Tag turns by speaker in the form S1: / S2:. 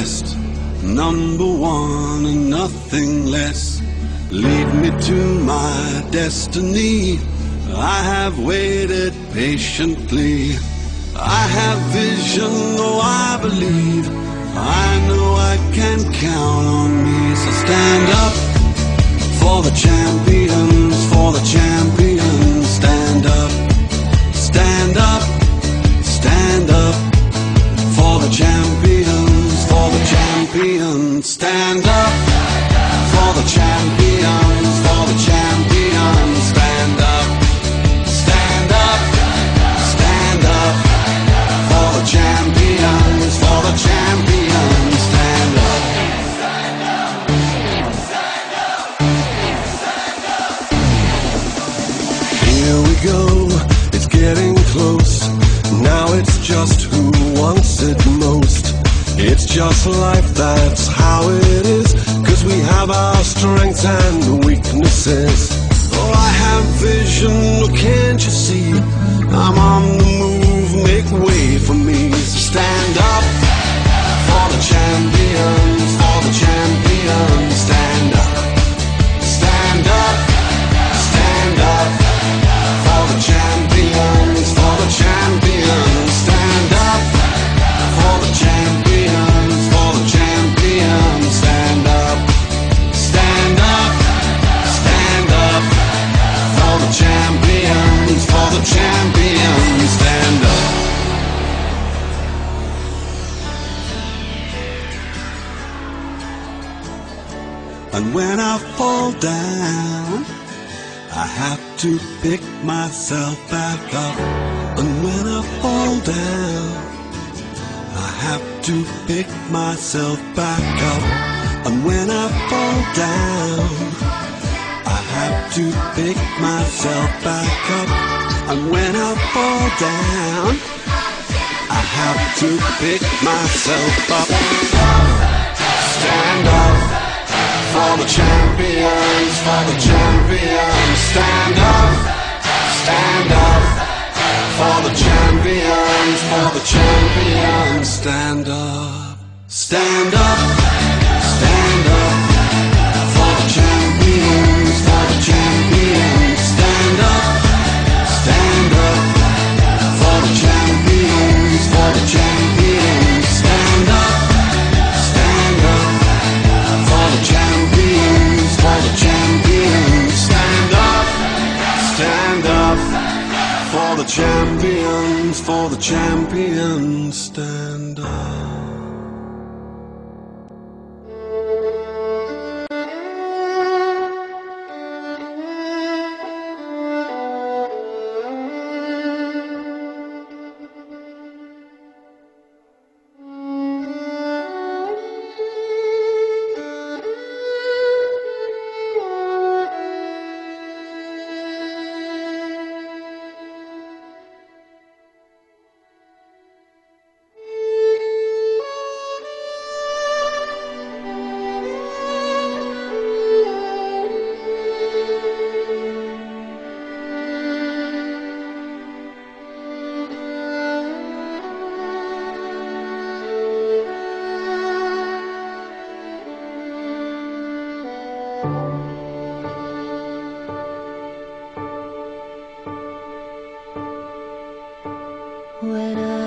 S1: best, number one and nothing less. Lead me to my destiny. I have waited patiently. I have vision, oh I believe. I know I can count on me. So stand up for the champions, for the champions. Stand up, stand up, stand up for the champions, for the champions. Stand up for the champions, for the champions. Stand up, stand up, stand up for the champions, for the champions. Stand up. Here we go, it's getting close. Now it's just who wants it most. It's just life, that's how it is. 'Cause we have our strengths and weaknesses. Oh, I have vision, oh, can't you see? I'm on the move, make way for me. So stand up for the champions, for the champions. Stand up, stand up, stand up for the champions, for the champions. Stand up for the champions, for the champions. Stand up, stand up, stand up for the champions, for the champions. Stand up. And when I fall down, I have to pick myself back up. And when I fall down, I have to pick myself back up. And when I fall down, I have to pick myself back up. And when I fall down, I have to pick myself up. Stand up for the champions, for the champions. Stand up for the champions, for the champions. Stand up, stand up, stand up for the champions, for the champions. Stand up for the champions, for the champions. Stand up for the champions, for the champions. Stand up for the champions, for the champions. Stand up.
S2: When